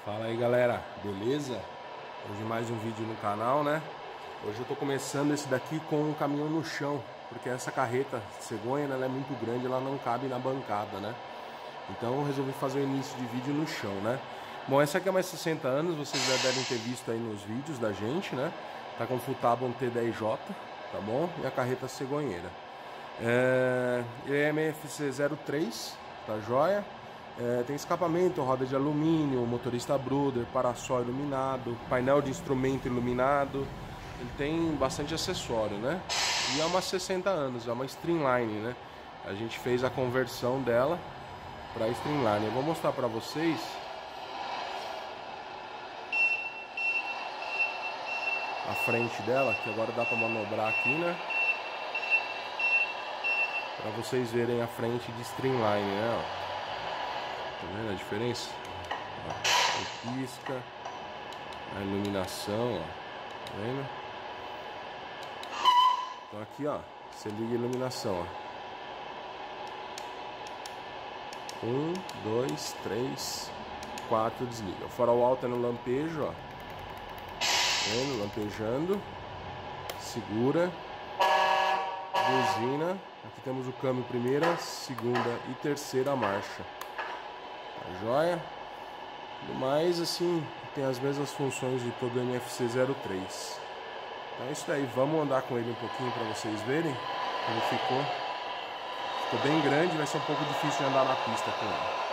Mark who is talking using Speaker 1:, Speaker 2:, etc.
Speaker 1: Fala aí galera, beleza? Hoje mais um vídeo no canal, né? Hoje eu tô começando esse daqui com um caminhão no chão, porque essa carreta cegonha, né, ela é muito grande, ela não cabe na bancada, né? Então eu resolvi fazer o início de vídeo no chão, né? Bom, essa aqui é mais 60 anos, vocês já devem ter visto aí nos vídeos da gente, né? Tá com o Futabon T10J, tá bom? E a carreta cegonheira. EMFC03, tá joia? Tem escapamento, roda de alumínio, motorista brooder, parasol iluminado, painel de instrumento iluminado. Ele tem bastante acessório, né? E é uma 60 anos, é uma Streamline, né? A gente fez a conversão dela para Streamline. Eu vou mostrar para vocês a frente dela, que agora dá para manobrar aqui, né? Para vocês verem a frente de Streamline, né? Ó. Tá vendo a diferença? Ó, pisca, a iluminação, ó. Tá vendo? Então aqui, ó, você liga a iluminação, ó. 1, 2, 3, 4, desliga. O farol alto é no lampejo, ó. Tá vendo? Lampejando. Segura. Buzina. Aqui temos o câmbio primeira, segunda e terceira marcha. Tá joia? No mais, assim, tem as mesmas funções de todo o MFC03. Então é isso daí, vamos andar com ele um pouquinho para vocês verem como ficou. Ficou bem grande, vai ser um pouco difícil de andar na pista com ele.